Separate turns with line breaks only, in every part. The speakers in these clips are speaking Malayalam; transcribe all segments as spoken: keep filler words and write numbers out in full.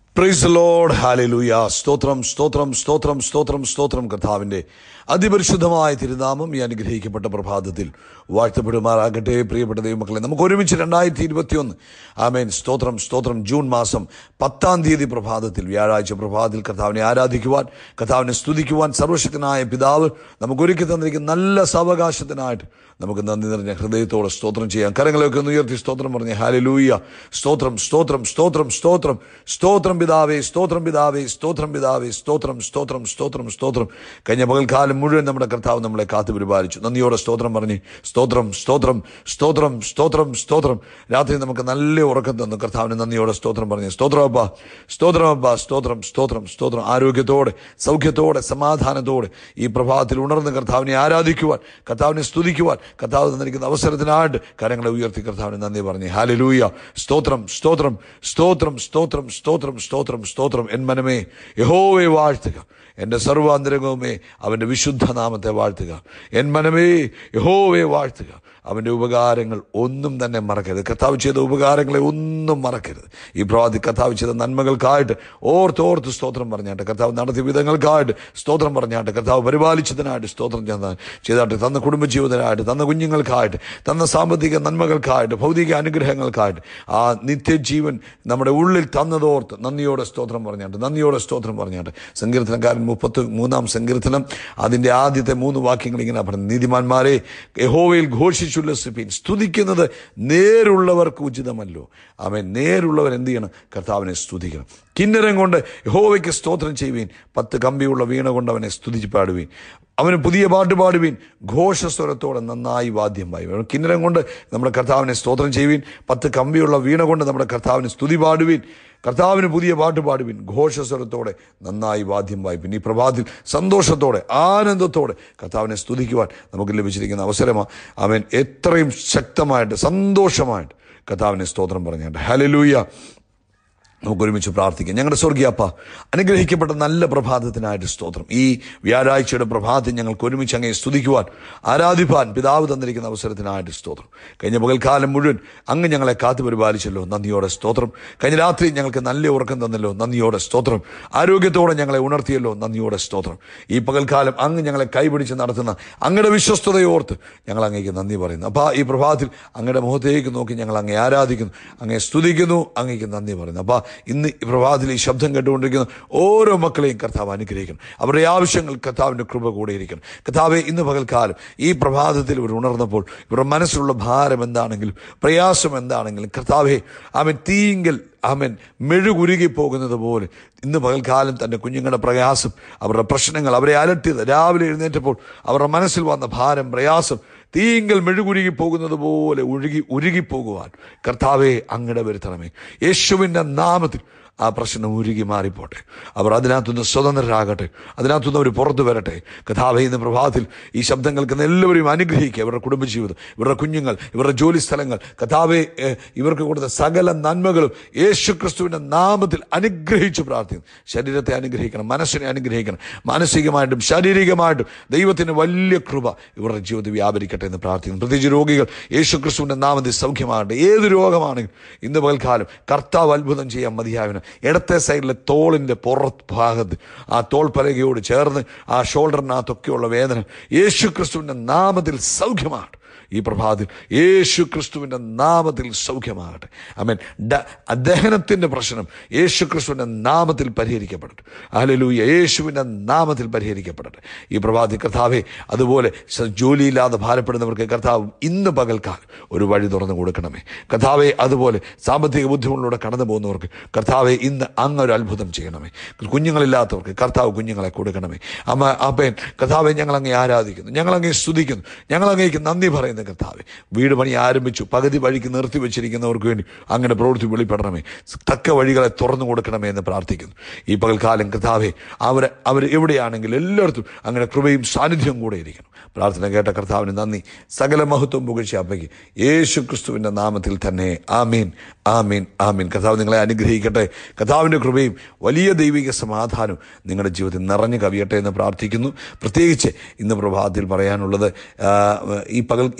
Praise the Lord, hallelujah. സ്തോത്രം സ്തോത്രം സ്തോത്രം സ്തോത്രം സ്തോത്രം. കർത്താവിന്റെ അതിപരിശുദ്ധമായ തിരുനാമം ഈ അനുഗ്രഹിക്കപ്പെട്ട പ്രഭാതത്തിൽ വാഴ്ത്തപ്പെടുമാറാകട്ടെ. പ്രിയപ്പെട്ട ദൈവമക്കളെ, നമുക്ക് ഒരുമിച്ച് രണ്ടായിരത്തി ഇരുപത്തി ഒന്ന് ആമേൻ സ്തോത്രം സ്തോത്രം ജൂൺ മാസം പത്താം തീയതി പ്രഭാതത്തിൽ, വ്യാഴാഴ്ച പ്രഭാതത്തിൽ കർത്താവിനെ ആരാധിക്കുവാൻ, കർത്താവിനെ സ്തുതിക്കുവാൻ സർവശക്തനായ പിതാവ് നമുക്ക് ഒരുക്കി തന്നിരിക്കുന്ന നല്ല സാവകാശത്തിനായിട്ട് നമുക്ക് നന്ദി നിറഞ്ഞ ഹൃദയത്തോടെ സ്തോത്രം ചെയ്യാം. കരങ്ങളെയൊക്കെ ഒന്ന് ഉയർത്തി സ്തോത്രം പറഞ്ഞ് ഹല്ലേലൂയ. സ്തോത്രം സ്തോത്രം സ്തോത്രം സ്തോത്രം സ്തോത്രം പിതാവേ, സ്തോത്രം പിതാവേ, സ്തോത്രം പിതാവേ, സ്തോത്രം സ്തോത്രം സ്തോത്രം സ്തോത്രം. കഴിഞ്ഞ പകൽക്കാലം മുഴുവൻ നമ്മുടെ കർത്താവ് നമ്മളെ കാത്തു പരിപാലിച്ചു. നന്ദിയോടെ സ്തോത്രം പറഞ്ഞ് സ്തോത്രം സ്തോത്രം സ്തോത്രം സ്തോത്രം സ്തോത്രം. രാത്രി നമുക്ക് നല്ല ഉറക്കം തന്നു. കർത്താവിന് നന്ദിയോടെ സ്തോത്രം പറഞ്ഞ് സ്തോത്രം അപ്പാ, സ്തോത്രം അപ്പാ, സ്തോത്രം സ്തോത്രം സ്തോത്രം. ആരോഗ്യത്തോടെ, സൗഖ്യത്തോടെ, സമാധാനത്തോടെ ഈ പ്രഭാതത്തിൽ ഉണർന്ന് കർത്താവിനെ ആരാധിക്കുവാൻ, കർത്താവിനെ സ്തുതിക്കുവാൻ കർത്താവ് തന്നിരിക്കുന്ന അവസരത്തിനായിട്ട് കരങ്ങളെ ഉയർത്തി കർത്താവിന് നന്ദി പറഞ്ഞ് ഹല്ലേലൂയ. സ്തോത്രം സ്തോത്രം സ്തോത്രം സ്തോത്രം സ്തോത്രം സ്തോത്രം സ്തോത്രം. എൻ മനമേ യഹോവയെ വാഴ്ത്തുക, എൻ്റെ സർവാന്തരംഗവുമേ അവൻ്റെ വിശുദ്ധ നാമത്തെ വാഴ്ത്തുക. എൻ മനമേ യഹോവയെ വാഴ്ത്തുക, അവൻ്റെ ഉപകാരങ്ങൾ ഒന്നും തന്നെ മറക്കരുത്. കർത്താവ് ചെയ്ത ഉപകാരങ്ങളെ ഒന്നും മറക്കരുത്. ഈ പ്രഭാതത്തിൽ കർത്താവ് ചെയ്ത നന്മകൾക്കായിട്ട് ഓർത്തോർത്ത് സ്തോത്രം പറഞ്ഞാട്ട്, കർത്താവ് നടത്തിയ വിധങ്ങൾക്കായിട്ട് സ്തോത്രം പറഞ്ഞാട്ട്, കർത്താവ് പരിപാലിച്ചതിനായിട്ട് സ്തോത്രം ചെയ്താട്ട്, തന്ന കുടുംബജീവിതനായിട്ട്, തന്ന കുഞ്ഞുങ്ങൾക്കായിട്ട്, തന്ന സാമ്പത്തിക നന്മകൾക്കായിട്ട്, ഭൗതിക അനുഗ്രഹങ്ങൾക്കായിട്ട്, ആ നിത്യജീവൻ നമ്മുടെ ഉള്ളിൽ തന്നതോർത്ത് നന്ദിയോടെ സ്തോത്രം പറഞ്ഞാട്ട്, നന്ദിയോടെ സ്തോത്രം പറഞ്ഞാട്ട്. സങ്കീർത്തനക്കാരൻ മുപ്പത്തി മൂന്നാം സങ്കീർത്തനം അതിൻ്റെ ആദ്യത്തെ മൂന്ന് വാക്യങ്ങൾ ഇങ്ങനെ പറഞ്ഞു: നീതിമാന്മാരെ യഹോവയിൽ ഘോഷിച്ചുല്ലസിപ്പിൻ, സ്തുതിക്കുന്നത് നേരുള്ളവർക്ക് ഉചിതമല്ലോ. ആമേൻ. നേരുള്ളവർ എന്ത് ചെയ്യണം? കർത്താവിനെ സ്തുതിക്കണം. കിന്നരം കൊണ്ട് യഹോവയ്ക്ക് സ്തോത്രം ചെയ്യുവീൻ, പത്ത് കമ്പിയുള്ള വീണ കൊണ്ട് അവനെ സ്തുതിച്ച് പാടുവീൻ, അവന് പുതിയ പാട്ട് പാടുവീൻ, ഘോഷസ്വരത്തോടെ നന്നായി വാദ്യം വായുവീൻ. കിന്നരം കൊണ്ട് നമ്മുടെ കർത്താവിനെ സ്തോത്രം ചെയ്യുവീൻ, പത്ത് കമ്പിയുള്ള വീണ കൊണ്ട് നമ്മുടെ കർത്താവിന് സ്തുതി പാടുവീൻ, കർത്താവിന് പുതിയ പാട്ട് പാടുവിൻ, ഘോഷസ്വരത്തോടെ നന്നായി വാദ്യം വായിപ്പിൻ. ഈ പ്രഭാതത്തിൽ സന്തോഷത്തോടെ, ആനന്ദത്തോടെ കർത്താവിനെ സ്തുതിക്കുവാൻ നമുക്ക് ലഭിച്ചിരിക്കുന്ന അവസരമാണ്. അവൻ എത്രയും ശക്തമായിട്ട്, സന്തോഷമായിട്ട് കർത്താവിനെ സ്തോത്രം പറഞ്ഞാട്ട് ഹല്ലേലൂയ. നമുക്കൊരുമിച്ച് പ്രാർത്ഥിക്കാം. ഞങ്ങളുടെ സ്വർഗീയ അപ്പ, അനുഗ്രഹിക്കപ്പെട്ട നല്ല പ്രഭാതത്തിനായിട്ട് സ്തോത്രം. ഈ വ്യാഴാഴ്ചയുടെ പ്രഭാതത്തിൽ ഞങ്ങൾക്ക് ഒരുമിച്ച് അങ്ങേ സ്തുതിക്കുവാൻ, ആരാധിപ്പാൻ പിതാവ് തന്നിരിക്കുന്ന അവസരത്തിനായിട്ട് സ്തോത്രം. കഴിഞ്ഞ പകൽക്കാലം മുഴുവൻ അങ്ങ് ഞങ്ങളെ കാത്തു പരിപാലിച്ചല്ലോ, നന്ദിയോടെ സ്തോത്രം. കഴിഞ്ഞ രാത്രി ഞങ്ങൾക്ക് നല്ല ഉറക്കം തന്നല്ലോ, നന്ദിയോടെ സ്തോത്രം. ആരോഗ്യത്തോടെ ഞങ്ങളെ ഉണർത്തിയല്ലോ, നന്ദിയോടെ സ്തോത്രം. ഈ പകൽക്കാലം അങ്ങ് ഞങ്ങളെ കൈപിടിച്ച് നടത്തുന്ന അങ്ങയുടെ വിശ്വസ്തതയോർത്ത് ഞങ്ങൾ അങ്ങേക്ക് നന്ദി പറയുന്നു. അപ്പോൾ ഈ പ്രഭാതത്തിൽ അങ്ങയുടെ മുഖത്തേക്ക് നോക്കി ഞങ്ങൾ അങ്ങേ ആരാധിക്കുന്നു, അങ്ങേ സ്തുതിക്കുന്നു, അങ്ങേക്ക് നന്ദി പറയുന്നു. അപ്പോൾ ഇന്ന് ഈ പ്രഭാതത്തിൽ ഈ ശബ്ദം കേട്ടുകൊണ്ടിരിക്കുന്ന ഓരോ മക്കളെയും കർത്താവ് അനുഗ്രഹിക്കണം. അവരുടെ ആവശ്യങ്ങൾ കർത്താവിൻ്റെ കൃപ കൂടെ ഇരിക്കണം. കർത്താവെ, ഇന്ന് പകൽക്കാലം ഈ പ്രഭാതത്തിൽ ഇവർ ഉണർന്നപ്പോൾ ഇവരുടെ മനസ്സിലുള്ള ഭാരം എന്താണെങ്കിലും, പ്രയാസം എന്താണെങ്കിലും, കർത്താവെ അവൻ തീങ്കൽ അവൻ മെഴുകുരുകി പോകുന്നത് പോലെ ഇന്ന് പകൽക്കാലം തൻ്റെ കുഞ്ഞുങ്ങളുടെ പ്രയാസം, അവരുടെ പ്രശ്നങ്ങൾ, അവരെ അലട്ടിയത്, രാവിലെ എഴുന്നേറ്റപ്പോൾ അവരുടെ മനസ്സിൽ വന്ന ഭാരം, പ്രയാസം തീങ്കൽ മെഴുകുരുകി പോകുന്നത് പോലെ ഒഴുകി ഉരുകിപ്പോകുവാൻ കർത്താവെ അങ്ങടെ വരുത്തണമേ. യേശുവിൻ്റെ നാമത്തിൽ ആ പ്രശ്നം ഉരുകി മാറിപ്പോട്ടെ. അവർ അതിനകത്തുനിന്ന് സ്വതന്ത്രരാകട്ടെ, അതിനകത്തുനിന്ന് അവർ പുറത്തു വരട്ടെ. കർത്താവേ, ഇന്ന് പ്രഭാതത്തിൽ ഈ ശബ്ദം കേൾക്കുന്ന എല്ലാവരെയും അനുഗ്രഹിക്കുക. ഇവരുടെ കുടുംബജീവിതം, ഇവരുടെ കുഞ്ഞുങ്ങൾ, ഇവരുടെ ജോലി സ്ഥലങ്ങൾ, കർത്താവേ ഇവർക്ക് കൊടുത്ത സകല നന്മകളും യേശു ക്രിസ്തുവിൻ്റെ നാമത്തിൽ അനുഗ്രഹിച്ച് പ്രാർത്ഥിക്കുന്നു. ശരീരത്തെ അനുഗ്രഹിക്കണം, മനസ്സിനെ അനുഗ്രഹിക്കണം, മാനസികമായിട്ടും ശാരീരികമായിട്ടും ദൈവത്തിന് വലിയ കൃപ ഇവരുടെ ജീവിതത്തിൽ വ്യാപരിക്കട്ടെ എന്ന് പ്രാർത്ഥിക്കുന്നു. പ്രത്യേകിച്ച് രോഗികൾ യേശു ക്രിസ്തുവിൻ്റെ നാമത്തിൽ സൗഖ്യമാകട്ടെ. ഏത് രോഗമാണെങ്കിലും ഇന്ന് പകൽക്കാലം കർത്താവ് അത്ഭുതം ചെയ്യാൻ മതിയായവന്. ഇടത്തെ സൈഡിലെ തോളിൻ്റെ പുറത്ത് ഭാഗത്ത് ആ തോൾ പലകയോട് ചേർന്ന് ആ ഷോൾഡറിനകത്തൊക്കെയുള്ള വേദന യേശു ക്രിസ്തുവിൻ്റെ നാമത്തിൽ സൗഖ്യമാകട്ടെ. ഈ പ്രഭാതത്തിൽ യേശു ക്രിസ്തുവിൻ്റെ നാമത്തിൽ സൗഖ്യമാകട്ടെ. ആമേൻ. ദഹനത്തിൻ്റെ പ്രശ്നം യേശു ക്രിസ്തുവിൻ്റെ നാമത്തിൽ പരിഹരിക്കപ്പെടട്ടെ. ഹല്ലേലൂയ. യേശുവിൻ്റെ നാമത്തിൽ പരിഹരിക്കപ്പെടട്ടെ ഈ പ്രഭാതത്തിൽ. കർത്താവേ, അതുപോലെ ജോലിയില്ലാതെ ഭാരപ്പെടുന്നവർക്ക് കർത്താവ് ഇന്ന് പകൽക്കാലം ഒരു വഴി തുറന്നു കൊടുക്കണമേ. കർത്താവേ, അതുപോലെ സാമ്പത്തിക ബുദ്ധിമുട്ടിലൂടെ കടന്നു പോകുന്നവർക്ക് കർത്താവെ ഇന്ന് അങ്ങ് ഒരു അത്ഭുതം ചെയ്യണമേ. കുഞ്ഞുങ്ങളില്ലാത്തവർക്ക് കർത്താവ് കുഞ്ഞുങ്ങളെ കൊടുക്കണമേ. അമ്മ അപ്പൻ കർത്താവെ, ഞങ്ങളങ്ങേ ആരാധിക്കുന്നു, ഞങ്ങളങ്ങേ സ്തുതിക്കുന്നു, ഞങ്ങളങ്ങേക്ക് നന്ദി പറയുന്നു. കർത്താവേ, വീട് പണി ആരംഭിച്ചു പകുതി വഴിക്ക് നിർത്തി വെച്ചിരിക്കുന്നവർക്ക് വേണ്ടി അങ്ങനെ പ്രവൃത്തി വെളിപ്പെടണമേ. തക്ക വഴികളെ തുറന്നു കൊടുക്കണമേ എന്ന് പ്രാർത്ഥിക്കുന്നു. ഈ പകൽക്കാലം കർത്താവേ, അവർ അവർ എവിടെയാണെങ്കിലും എല്ലായിടത്തും അങ്ങനെ കൃപയും സാന്നിധ്യവും കൂടെ ഇരിക്കണം. പ്രാർത്ഥന കേട്ട കർത്താവിന് നന്ദി. സകല മഹത്വം പുകഴ്ച അപ്പയ്ക്ക് യേശു ക്രിസ്തുവിൻ്റെ നാമത്തിൽ തന്നെ. ആമീൻ, ആമീൻ, ആമീൻ. കർത്താവ് നിങ്ങളെ അനുഗ്രഹിക്കട്ടെ. കർത്താവിൻ്റെ കൃപയും വലിയ ദൈവിക സമാധാനവും നിങ്ങളുടെ ജീവിതത്തിൽ നിറഞ്ഞു കവിയട്ടെ എന്ന് പ്രാർത്ഥിക്കുന്നു. പ്രത്യേകിച്ച് ഇന്ന് പ്രഭാതത്തിൽ പറയാനുള്ളത്, ഈ പകൽ ഈ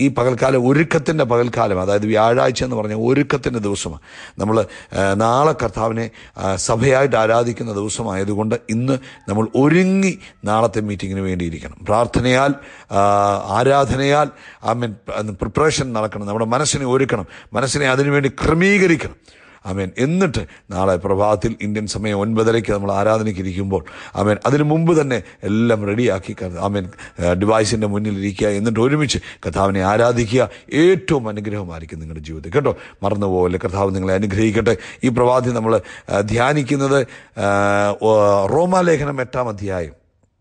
പകൽക്കാലം ഒരുക്കത്തിൻ്റെ പകൽക്കാലം, അതായത് വ്യാഴാഴ്ച എന്ന് പറഞ്ഞാൽ ഒരുക്കത്തിൻ്റെ ദിവസമാണ്. നമ്മൾ നാളെ കർത്താവിനെ സഭയായിട്ട് ആരാധിക്കുന്ന ദിവസമായതുകൊണ്ട് ഇന്ന് നമ്മൾ ഒരുങ്ങി നാളത്തെ മീറ്റിങ്ങിന് വേണ്ടിയിരിക്കണം. പ്രാർത്ഥനയാൽ, ആരാധനയാൽ ആമേൻ പ്രിപ്പറേഷൻ നടക്കണം. നമ്മുടെ മനസ്സിനെ ഒരുക്കണം, മനസ്സിനെ അതിനുവേണ്ടി ക്രമീകരിക്കണം. ആമേൻ. എന്നിട്ട് നാളെ പ്രഭാതത്തിൽ ഇന്ത്യൻ സമയം ഒൻപതരയ്ക്ക് നമ്മൾ ആരാധനയ്ക്ക് ഇരിക്കുമ്പോൾ ആമേൻ അതിനു മുമ്പ് തന്നെ എല്ലാം റെഡിയാക്കി ആമേൻ ഡിവൈസിൻ്റെ മുന്നിലിരിക്കുക. എന്നിട്ട് ഒരുമിച്ച് കർത്താവിനെ ആരാധിക്കുക. ഏറ്റവും അനുഗ്രഹമായിരിക്കും നിങ്ങളുടെ ജീവിതത്തിൽ കേട്ടോ. മറന്നുപോലെ കർത്താവ് നിങ്ങളെ അനുഗ്രഹിക്കട്ടെ. ഈ പ്രഭാതത്തിൽ നമ്മൾ ധ്യാനിക്കുന്നത് റോമാലേഖനം എട്ടാം അധ്യായം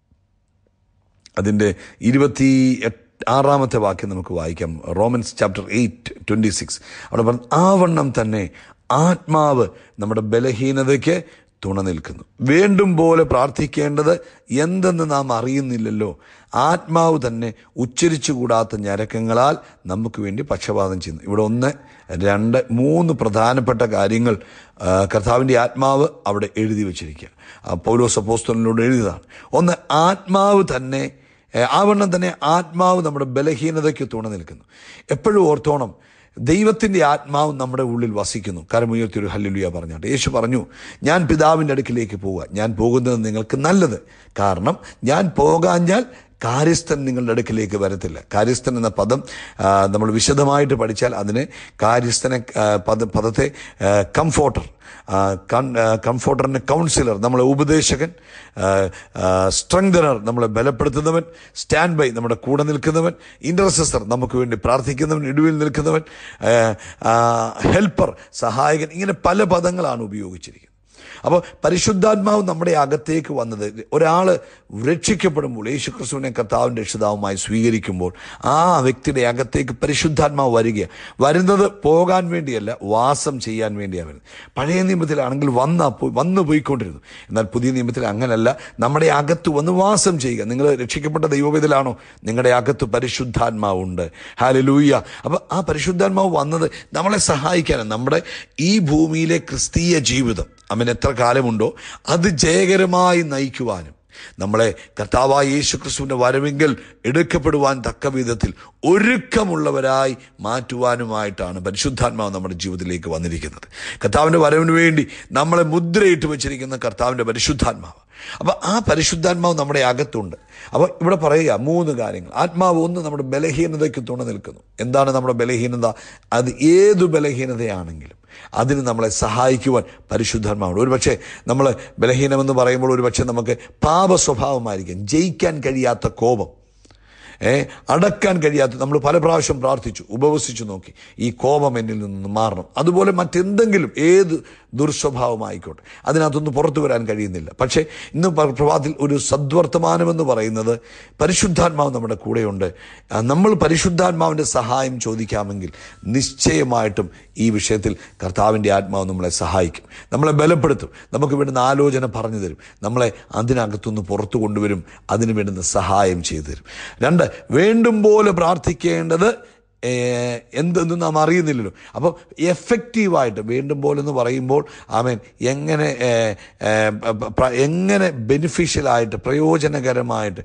അതിൻ്റെ ഇരുപത്തി എട്ട് ആറാമത്തെ വാക്യം നമുക്ക് വായിക്കാം. Romans chapter eight twenty six അവിടെ പറഞ്ഞു, ആവണ്ണം തന്നെ ആത്മാവ് നമ്മുടെ ബലഹീനതയ്ക്ക് തുണ നിൽക്കുന്നു. വേണ്ടും പോലെ പ്രാർത്ഥിക്കേണ്ടത് എന്തെന്ന് നാം അറിയുന്നില്ലല്ലോ. ആത്മാവ് തന്നെ ഉച്ചരിച്ചുകൂടാത്ത ഞരക്കങ്ങളാൽ നമുക്ക് വേണ്ടി പക്ഷപാതം ചെയ്യുന്നു. ഇവിടെ ഒന്ന് രണ്ട് മൂന്ന് പ്രധാനപ്പെട്ട കാര്യങ്ങൾ കർത്താവിൻ്റെ ആത്മാവ് അവിടെ എഴുതി വച്ചിരിക്കുക. പൗലോസ് അപ്പോസ്തലനോട് എഴുതിയതാണ്. ഒന്ന്, ആത്മാവ് തന്നെ ആവണ്ണം തന്നെ ആത്മാവ് നമ്മുടെ ബലഹീനതയ്ക്ക് തുണ നിൽക്കുന്നു. എപ്പോഴും ഓർത്തോണം, ദൈവത്തിൻ്റെ ആത്മാവ് നമ്മുടെ ഉള്ളിൽ വസിക്കുന്നു. കരമുയർത്തി ഒരു ഹല്ലേലൂയ പറഞ്ഞാട്ട്. യേശു പറഞ്ഞു, ഞാൻ പിതാവിൻ്റെ അടുക്കിലേക്ക് പോവുക, ഞാൻ പോകുന്നത് നിങ്ങൾക്ക് നല്ലത്. കാരണം ഞാൻ പോകാഞ്ഞാൽ കാര്യസ്ഥൻ നിങ്ങളുടെ അടുക്കിലേക്ക് വരത്തില്ല. കാര്യസ്ഥൻ എന്ന പദം നമ്മൾ വിശദമായിട്ട് പഠിച്ചാൽ അതിന് കാര്യസ്ഥനെ പദ പദത്തെ കംഫോർട്ടർ, കംഫോർട്ടറിന് കൗൺസിലർ, നമ്മളെ ഉപദേശകൻ, സ്ട്രെങ്തനർ നമ്മളെ ബലപ്പെടുത്തുന്നവൻ, സ്റ്റാൻഡ് ബൈ നമ്മുടെ കൂടെ നിൽക്കുന്നവൻ, ഇൻ്റർസെസർ നമുക്ക് വേണ്ടി പ്രാർത്ഥിക്കുന്നവൻ, ഇടുവിൽ നിൽക്കുന്നവൻ, ഹെൽപ്പർ സഹായകൻ, ഇങ്ങനെ പല പദങ്ങളാണ് ഉപയോഗിച്ചിരിക്കുന്നത്. അപ്പോൾ പരിശുദ്ധാത്മാവ് നമ്മുടെ അകത്തേക്ക് വന്നത്, ഒരാൾ രക്ഷിക്കപ്പെടുമ്പോൾ യേശുക്രിസ്തുവിനെ കർത്താവിൻ്റെ രക്ഷിതാവുമായി സ്വീകരിക്കുമ്പോൾ ആ വ്യക്തിയുടെ അകത്തേക്ക് പരിശുദ്ധാത്മാവ് വരിക. വരുന്നത് പോകാൻ വേണ്ടിയല്ല, വാസം ചെയ്യാൻ വേണ്ടിയാണ് വരുന്നത്. പഴയ നിയമത്തിലാണെങ്കിൽ വന്ന വന്നു പോയിക്കൊണ്ടിരുന്നു. എന്നാൽ പുതിയ നിയമത്തിൽ അങ്ങനല്ല, നമ്മുടെ അകത്ത് വന്ന് വാസം ചെയ്യുക. നിങ്ങൾ രക്ഷിക്കപ്പെട്ട ദൈവവേദലാണോ? നിങ്ങളുടെ അകത്ത് പരിശുദ്ധാത്മാവുണ്ട്. ഹല്ലേലൂയ. അപ്പോൾ ആ പരിശുദ്ധാത്മാവ് വന്നത് നമ്മളെ സഹായിക്കാനാണ്. നമ്മുടെ ഈ ഭൂമിയിലെ ക്രിസ്തീയ ജീവിതം അവൻ എത്ര കാലമുണ്ടോ അത് ജയകരമായി നയിക്കുവാനും നമ്മളെ കർത്താവായ യേശു ക്രിസ്തുവിൻ്റെ വരവെങ്കിൽ എടുക്കപ്പെടുവാൻ തക്ക വിധത്തിൽ ഒരുക്കമുള്ളവരായി മാറ്റുവാനുമായിട്ടാണ് പരിശുദ്ധാത്മാവ് നമ്മുടെ ജീവിതത്തിലേക്ക് വന്നിരിക്കുന്നത്. കർത്താവിൻ്റെ വരവിന് വേണ്ടി നമ്മളെ മുദ്രയിട്ട് വെച്ചിരിക്കുന്ന കർത്താവിൻ്റെ പരിശുദ്ധാത്മാവ്. അപ്പോൾ ആ പരിശുദ്ധാത്മാവ് നമ്മുടെ അകത്തുണ്ട്. അപ്പോൾ ഇവിടെ പറയുക മൂന്ന് കാര്യങ്ങൾ. ആത്മാവ് ഒന്ന്, നമ്മുടെ ബലഹീനതയ്ക്ക് തുണ നിൽക്കുന്നു. എന്താണ് നമ്മുടെ ബലഹീനത? അത് ഏതു ബലഹീനതയാണെങ്കിലും അതിന് നമ്മളെ സഹായിക്കുവാൻ പരിശുദ്ധാത്മാവുണ്ട്. ഒരുപക്ഷെ നമ്മൾ ബലഹീനമെന്ന് പറയുമ്പോൾ ഒരുപക്ഷെ നമുക്ക് പാപ സ്വഭാവമായിരിക്കും, ജയിക്കാൻ കഴിയാത്ത കോപം, ഏ അടക്കാൻ കഴിയാത്ത, നമ്മൾ പല പ്രാവശ്യം പ്രാർത്ഥിച്ചു, ഉപവസിച്ചു നോക്കി, ഈ കോപം എന്നിൽ നിന്ന് മാറണം. അതുപോലെ മറ്റെന്തെങ്കിലും ഏത് ദുർസ്വഭാവമായിക്കോട്ടെ, അതിനകത്തൊന്നും പുറത്തു വരാൻ കഴിയുന്നില്ല. പക്ഷേ ഇന്ന് പ്രഭാതത്തിൽ ഒരു സദ്വർത്തമാനമെന്ന് പറയുന്നത് പരിശുദ്ധാത്മാവ് നമ്മുടെ കൂടെയുണ്ട്. നമ്മൾ പരിശുദ്ധാത്മാവിൻ്റെ സഹായം ചോദിക്കാമെങ്കിൽ നിശ്ചയമായിട്ടും ഈ വിഷയത്തിൽ കർത്താവിൻ്റെ ആത്മാവ് നമ്മളെ സഹായിക്കും, നമ്മളെ ബലപ്പെടുത്തും, നമുക്ക് വേണ്ടുന്ന ആലോചന പറഞ്ഞു തരും, നമ്മളെ അതിനകത്തുനിന്ന് പുറത്തു കൊണ്ടുവരും, അതിന് വേണ്ടുന്ന സഹായം ചെയ്തു തരും. രണ്ട്, വേണ്ടും പോലെ പ്രാർത്ഥിക്കേണ്ടത് എന്തെന്ന് നാം അറിയുന്നില്ലല്ലോ. അപ്പോൾ എഫക്റ്റീവായിട്ട് വേണ്ടും പോലെ എന്ന് പറയുമ്പോൾ ആമേൻ എങ്ങനെ എങ്ങനെ ബെനിഫിഷ്യലായിട്ട് പ്രയോജനകരമായിട്ട്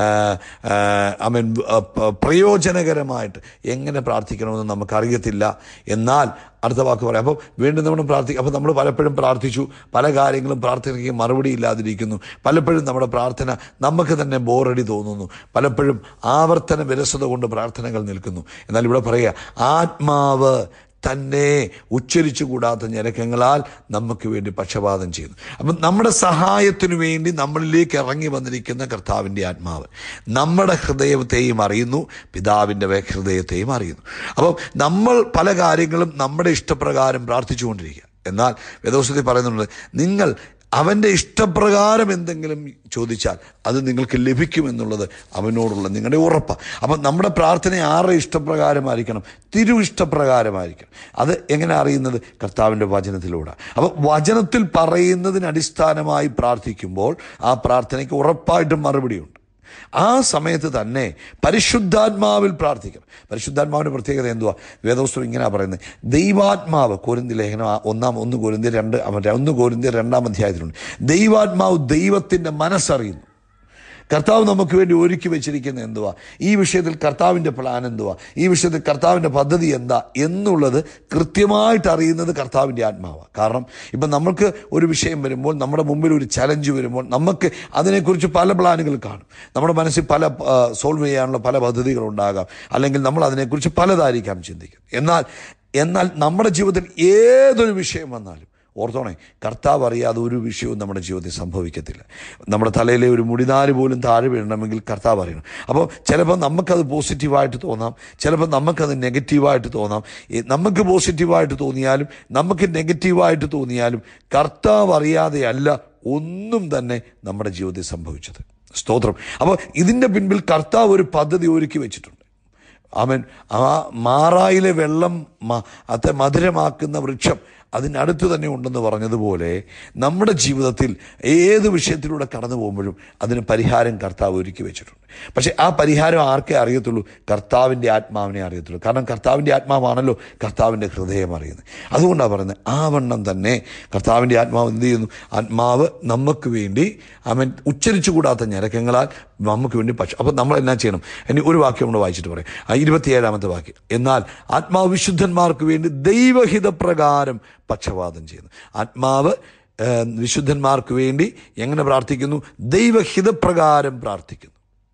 ആമേൻ പ്രയോജനകരമായിട്ട് എങ്ങനെ പ്രാർത്ഥിക്കണമെന്ന് നമുക്കറിയത്തില്ല. എന്നാൽ അടുത്ത വാക്ക് പറയാം. അപ്പോൾ വീണ്ടും നമ്മൾ പ്രാർത്ഥിക്കും. അപ്പോൾ നമ്മൾ പലപ്പോഴും പ്രാർത്ഥിച്ചു, പല കാര്യങ്ങളും പ്രാർത്ഥനയ്ക്ക് മറുപടി ഇല്ലാതിരിക്കുന്നു. പലപ്പോഴും നമ്മുടെ പ്രാർത്ഥന നമുക്ക് തന്നെ ബോറടി തോന്നുന്നു. പലപ്പോഴും ആവർത്തന വിരസത കൊണ്ട് പ്രാർത്ഥനകൾ നിൽക്കുന്നു. എന്നാൽ ഇവിടെ പറയുക, ആത്മാവ് തന്നെ ഉച്ചരിച്ചുകൂടാത്ത ഞരക്കങ്ങളാൽ നമുക്ക് വേണ്ടി പക്ഷപാതം ചെയ്യുന്നു. അപ്പം നമ്മുടെ സഹായത്തിനു വേണ്ടി നമ്മളിലേക്ക് ഇറങ്ങി വന്നിരിക്കുന്ന കർത്താവിൻ്റെ ആത്മാവ് നമ്മുടെ ഹൃദയത്തെയും അറിയുന്നു, പിതാവിൻ്റെ ഹൃദയത്തെയും അറിയുന്നു. അപ്പം നമ്മൾ പല കാര്യങ്ങളും നമ്മുടെ ഇഷ്ടപ്രകാരം പ്രാർത്ഥിച്ചുകൊണ്ടിരിക്കുക. എന്നാൽ വേദപുസ്തകത്തിൽ പറയുന്നുണ്ട്, നിങ്ങൾ അവൻ്റെ ഇഷ്ടപ്രകാരം എന്തെങ്കിലും ചോദിച്ചാൽ അത് നിങ്ങൾക്ക് ലഭിക്കുമെന്നുള്ളത് അവനോടുള്ള നിങ്ങളുടെ ഉറപ്പാണ്. അപ്പം നമ്മുടെ പ്രാർത്ഥന ആരുടെ ഇഷ്ടപ്രകാരമായിരിക്കണം? തിരു ഇഷ്ടപ്രകാരമായിരിക്കണം. അത് എങ്ങനെ അറിയുന്നത്? കർത്താവിൻ്റെ വചനത്തിലൂടെ. അപ്പം വചനത്തിൽ പറയുന്നതിന് അടിസ്ഥാനമായി പ്രാർത്ഥിക്കുമ്പോൾ ആ പ്രാർത്ഥനയ്ക്ക് ഉറപ്പായിട്ടും മറുപടിയുണ്ട്. ആ സമയത്ത് തന്നെ പരിശുദ്ധാത്മാവിൽ പ്രാർത്ഥിക്കണം. പരിശുദ്ധാത്മാവിൻ്റെ പ്രത്യേകത എന്തുവാ? വേദപുസ്തകം ഇങ്ങനെ പറയുന്നത്, ദൈവാത്മാവ്, കൊരിന്ത്യർ ലേഖനം ഒന്നാം ഒന്ന് കൊരിന്ത്യർ രണ്ട് ഒന്ന് കൊരിന്ത്യർ രണ്ടാം അധ്യായത്തിലുണ്ട്. ദൈവാത്മാവ് ദൈവത്തിൻ്റെ മനസ്സറിയുന്നു. കർത്താവ് നമുക്ക് വേണ്ടി ഒരുക്കി വെച്ചിരിക്കുന്ന എന്തുവാ, ഈ വിഷയത്തിൽ കർത്താവിൻ്റെ പ്ലാൻ എന്തുവാ, ഈ വിഷയത്തിൽ കർത്താവിൻ്റെ പദ്ധതി എന്താ എന്നുള്ളത് കൃത്യമായിട്ട് അറിയുന്നത് കർത്താവിൻ്റെ ആത്മാവാണ്. കാരണം ഇപ്പം നമ്മൾക്ക് ഒരു വിഷയം വരുമ്പോൾ, നമ്മുടെ മുമ്പിൽ ഒരു ചലഞ്ച് വരുമ്പോൾ, നമുക്ക് അതിനെക്കുറിച്ച് പല പ്ലാനുകൾ കാണും. നമ്മുടെ മനസ്സിൽ പല സോൾവ് ചെയ്യാനുള്ള പല പദ്ധതികളുണ്ടാകാം, അല്ലെങ്കിൽ നമ്മൾ അതിനെക്കുറിച്ച് പലതായിരിക്കാം ചിന്തിക്കും. എന്നാൽ എന്നാൽ നമ്മുടെ ജീവിതത്തിൽ ഏതൊരു വിഷയം വന്നാലും ഓർത്തോണേ, കർത്താവ് അറിയാതെ ഒരു വിഷയവും നമ്മുടെ ജീവിതത്തിൽ സംഭവിക്കത്തില്ല. നമ്മുടെ തലയിലെ ഒരു മുടിനാര് പോലും താഴെ വീഴണമെങ്കിൽ കർത്താവ് അറിയണം. അപ്പോൾ ചിലപ്പോൾ നമുക്കത് പോസിറ്റീവായിട്ട് തോന്നാം, ചിലപ്പോൾ നമുക്കത് നെഗറ്റീവായിട്ട് തോന്നാം. നമുക്ക് പോസിറ്റീവായിട്ട് തോന്നിയാലും നമുക്ക് നെഗറ്റീവായിട്ട് തോന്നിയാലും കർത്താവ് അറിയാതെയല്ല ഒന്നും തന്നെ നമ്മുടെ ജീവിതത്തിൽ സംഭവിച്ചത്. സ്തോത്രം. അപ്പോൾ ഇതിൻ്റെ പിൻപിൽ കർത്താവ് ഒരു പദ്ധതി ഒരുക്കി വെച്ചിട്ടുണ്ട്. അവൻ ആ മാറായിലെ വെള്ളം അത് മധുരമാക്കുന്ന വൃക്ഷം അതിനടുത്ത് തന്നെ ഉണ്ടെന്ന് പറഞ്ഞതുപോലെ നമ്മുടെ ജീവിതത്തിൽ ഏത് വിഷയത്തിലൂടെ കടന്നു പോകുമ്പോഴും അതിന് പരിഹാരം കർത്താവ് ഒരുക്കി വെച്ചിട്ടുണ്ട്. പക്ഷെ ആ പരിഹാരം ആർക്കേ അറിയത്തുള്ളൂ? കർത്താവിൻ്റെ ആത്മാവിനെ അറിയത്തുള്ളൂ. കാരണം കർത്താവിൻ്റെ ആത്മാവാണല്ലോ കർത്താവിൻ്റെ ഹൃദയം അറിയുന്നത്. അതുകൊണ്ടാണ് പറയുന്നത്, ആ വണ്ണം തന്നെ കർത്താവിൻ്റെ ആത്മാവ് എന്ത് ചെയ്യുന്നു? ആത്മാവ് നമുക്ക് വേണ്ടി അവൻ ഉച്ചരിച്ചു കൂടാത്ത ഞരക്കങ്ങളാൽ നമുക്ക് വേണ്ടി പക്ഷെ. അപ്പോൾ നമ്മൾ എന്നാ ചെയ്യണം? ഇനി ഒരു വാക്യം നമ്മൾ വായിച്ചിട്ട് പറയാം. ആ ഇരുപത്തിയേഴാമത്തെ വാക്യം, എന്നാൽ ആത്മാവ് വിശുദ്ധന്മാർക്ക് വേണ്ടി ദൈവഹിതപ്രകാരം പക്ഷപാതം ചെയ്യുന്നു. ആത്മാവ് വിശുദ്ധന്മാർക്ക് വേണ്ടി എങ്ങനെ പ്രാർത്ഥിക്കുന്നു? ദൈവഹിതപ്രകാരം പ്രാർത്ഥിക്കുന്നു.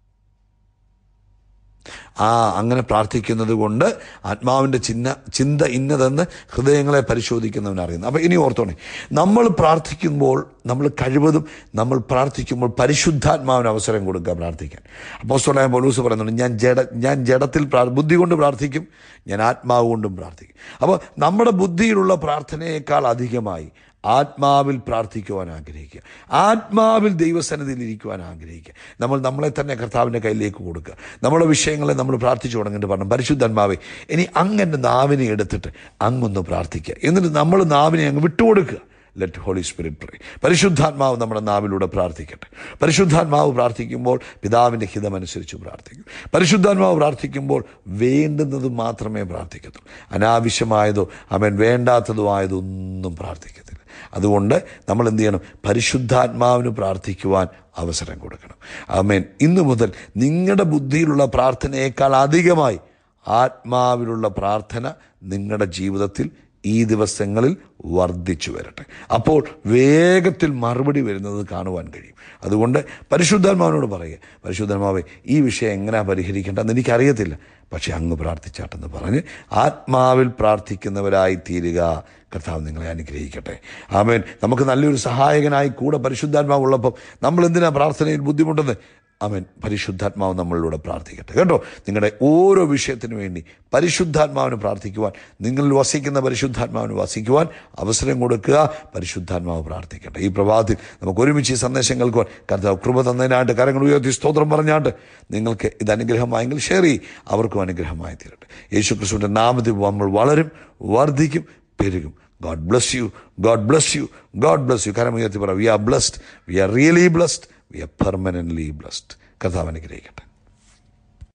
ആ അങ്ങനെ പ്രാർത്ഥിക്കുന്നത് കൊണ്ട് ആത്മാവിൻ്റെ ചിഹ്ന ചിന്ത ഇന്നതെന്ന് ഹൃദയങ്ങളെ പരിശോധിക്കുന്നവൻ അറിയുന്നു. അപ്പം ഇനി ഓർത്തോണേ, നമ്മൾ പ്രാർത്ഥിക്കുമ്പോൾ നമ്മൾ കഴിവതും നമ്മൾ പ്രാർത്ഥിക്കുമ്പോൾ പരിശുദ്ധാത്മാവിന് അവസരം കൊടുക്കുക പ്രാർത്ഥിക്കാൻ. അപ്പോസ്തലനായ പൗലോസ് പറയുന്നുണ്ട്, ഞാൻ ജഡ ഞാൻ ജഡത്തിൽ ബുദ്ധി കൊണ്ട് പ്രാർത്ഥിക്കും, ഞാൻ ആത്മാവ് കൊണ്ടും പ്രാർത്ഥിക്കും. അപ്പോൾ നമ്മുടെ ബുദ്ധിയിലുള്ള പ്രാർത്ഥനയേക്കാൾ അധികമായി ആത്മാവിൽ പ്രാർത്ഥിക്കുവാൻ ആഗ്രഹിക്കുക, ആത്മാവിൽ ദൈവസന്നിധിയിൽ ഇരിക്കുവാൻ ആഗ്രഹിക്കുക. നമ്മൾ നമ്മളെ തന്നെ കർത്താവിൻ്റെ കയ്യിലേക്ക് കൊടുക്കുക. നമ്മുടെ വിഷയങ്ങളെ നമ്മൾ പ്രാർത്ഥിച്ചു തുടങ്ങിയിട്ട് പറഞ്ഞു, പരിശുദ്ധാത്മാവേ ഇനി അങ്ങനെ നാവിനെ എടുത്തിട്ട് അങ്ങൊന്ന് പ്രാർത്ഥിക്കുക. എന്നിട്ട് നമ്മൾ നാവിനെ അങ്ങ് വിട്ടുകൊടുക്കുക. Let Holy Spirit pray. പരിശുദ്ധാത്മാവ് നമ്മുടെ നാവിലൂടെ പ്രാർത്ഥിക്കട്ടെ. പരിശുദ്ധാത്മാവ് പ്രാർത്ഥിക്കുമ്പോൾ പിതാവിൻ്റെ ഹിതമനുസരിച്ച് പ്രാർത്ഥിക്കും. പരിശുദ്ധാത്മാവ് പ്രാർത്ഥിക്കുമ്പോൾ വേണ്ടുന്നത് മാത്രമേ പ്രാർത്ഥിക്കത്തുള്ളൂ. അനാവശ്യമായതോ അവൻ വേണ്ടാത്തതോ ആയതൊന്നും പ്രാർത്ഥിക്കത്തില്ല. അതുകൊണ്ട് നമ്മൾ എന്ത് ചെയ്യണം? പരിശുദ്ധാത്മാവിന് പ്രാർത്ഥിക്കുവാൻ അവസരം കൊടുക്കണം. ആമേൻ. ഇന്നു മുതൽ നിങ്ങളുടെ ബുദ്ധിയിലുള്ള പ്രാർത്ഥനയേക്കാൾ അധികമായി ആത്മാവിലുള്ള പ്രാർത്ഥന നിങ്ങളുടെ ജീവിതത്തിൽ ഈ ദിവസങ്ങളിൽ വർദ്ധിച്ചു വരട്ടെ. അപ്പോൾ വേഗത്തിൽ മറുപടി വരുന്നത് കാണുവാൻ കഴിയും. അതുകൊണ്ട് പരിശുദ്ധാത്മാവിനോട് പറയുക, പരിശുദ്ധാത്മാവേ ഈ വിഷയം എങ്ങനെയാണ് പരിഹരിക്കേണ്ടതെന്ന് എനിക്കറിയത്തില്ല, പക്ഷെ അങ്ങ് പ്രാർത്ഥിച്ചാട്ടെന്ന് പറഞ്ഞ് ആത്മാവിൽ പ്രാർത്ഥിക്കുന്നവരായി തീരുക. കർത്താവ് നിങ്ങളെ അനുഗ്രഹിക്കട്ടെ. ആമേൻ. നമുക്ക് നല്ലൊരു സഹായകനായി കൂടെ പരിശുദ്ധാത്മാവ് ഉള്ളപ്പം നമ്മൾ എന്തിനാ പ്രാർത്ഥനയിൽ ബുദ്ധിമുട്ടുന്നത്? ആമേൻ. പരിശുദ്ധാത്മാവ് നമ്മളിലൂടെ പ്രാർത്ഥിക്കട്ടെ കേട്ടോ. നിങ്ങളുടെ ഓരോ വിഷയത്തിനു വേണ്ടി പരിശുദ്ധാത്മാവിന് പ്രാർത്ഥിക്കുവാൻ, നിങ്ങളിൽ വസിക്കുന്ന പരിശുദ്ധാത്മാവിന് വസിക്കുവാൻ അവസരം കൊടുക്കുക. പരിശുദ്ധാത്മാവ് പ്രാർത്ഥിക്കട്ടെ. ഈ പ്രഭാതത്തിൽ നമുക്ക് ഒരുമിച്ച് ഈ സന്ദേശം കേൾക്കുവാൻ കർത്താവ് കൃപ തന്നതിനായിട്ട് കരങ്ങൾ ഉയർത്തി സ്തോത്രം പറഞ്ഞാട്ട് നിങ്ങൾക്ക് ഇത് അനുഗ്രഹമായെങ്കിൽ ഷെയർ ചെയ്യും, അവർക്കും അനുഗ്രഹമായി തീരട്ടെ. യേശു ക്രിസ്തുവിൻ്റെ നാമത്തിൽ നമ്മൾ വളരും, വർദ്ധിക്കും, പെരുകും. God bless you. God bless you. God bless you. കരം ഉയർത്തി പറ, we are blessed. We are really blessed. We are permanently blessed. കർത്താവ് അനുഗ്രഹിക്കട്ടെ.